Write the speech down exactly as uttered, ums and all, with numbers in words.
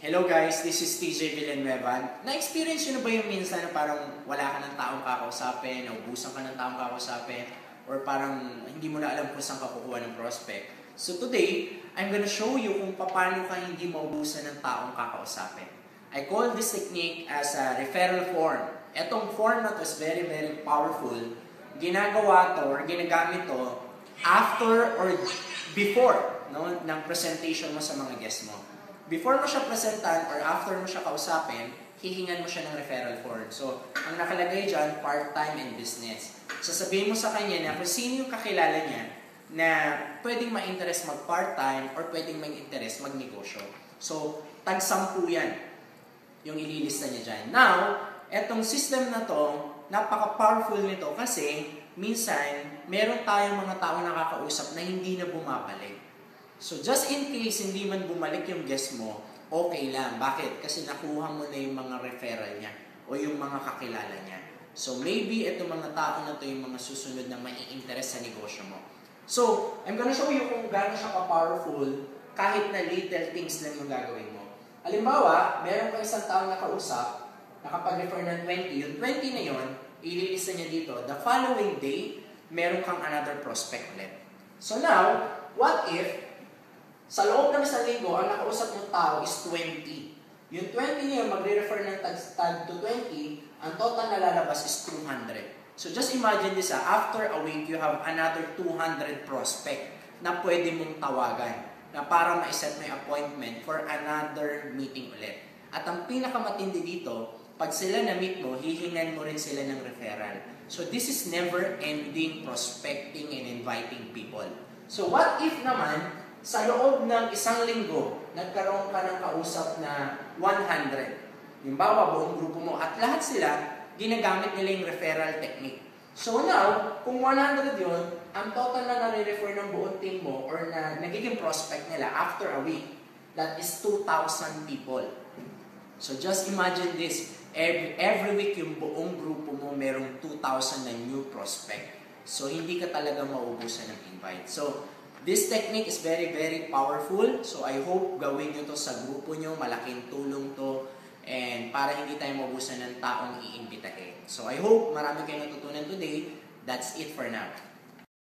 Hello guys, this is T J Villanueva. Na-experience nyo na ba yung minsan na parang wala ka ng taong kakausapin, naubusan ka ng taong kakausapin, or parang hindi mo na alam kung saan ka kukuha ng prospect? So today, I'm gonna show you kung paano ka hindi maubusan ng taong kakausapin. I call this technique as a referral form. Etong form na to is very, very powerful. Ginagawa to or ginagamit to after or before no, ng presentation mo sa mga guests mo. Before mo siya presentan or after mo siya kausapin, hihingan mo siya ng referral form. So, ang nakalagay dyan, part-time and business. Sasabihin mo sa kanya na kung sino yung kakilala niya na pwedeng ma-interest mag-part-time or pwedeng ma-interest mag-negosyo. So, tag-sampu yan yung ililista niya dyan. Now, etong system na to, napaka-powerful nito kasi minsan, meron tayong mga tao nakakausap na hindi na bumabalik. So, just in case hindi man bumalik yung guest mo, okay lang. Bakit? Kasi nakuha mo na yung mga referral niya o yung mga kakilala niya. So, maybe itong mga tao na to yung mga susunod na mai-interest sa negosyo mo. So, I'm gonna show you kung gaano siya ka-powerful kahit na little things lang yung gagawin mo. Halimbawa, meron ka isang taong nakausap, nakapag-refer ng twenty, yung twenty na yun, ililista niya dito, the following day, meron kang another prospect ulit. So now, what if sa loob ng isang linggo, ang nakausap mong tao is twenty. Yung twenty niya, magre-refer ng tag to twenty, ang total na lalabas is two hundred. So just imagine this, ah, after a week, you have another two hundred prospect na pwede mong tawagan na para ma-set mo yung appointment for another meeting ulit. At ang pinakamatindi dito, pag sila na-meet mo, hihingan mo rin sila ng referral. So this is never-ending prospecting and inviting people. So what if naman, sa loob ng isang linggo, nagkaroon ka ng kausap na one hundred. Yung bawa, buong grupo mo. At lahat sila, ginagamit nila yung referral technique. So now, kung one hundred yun, ang total na nare-refer ng buong team mo or na nagiging prospect nila after a week, that is two thousand people. So just imagine this. Every, every week, yung buong grupo mo, merong two thousand na new prospect. So hindi ka talaga maubusan ng invite. So, this technique is very, very powerful. So, I hope gawin nyo to sa grupo nyo. Malaking tulong to. And para hindi tayo maubusan ng taong iimbitahin. So, I hope marami kayong natutunan today. That's it for now.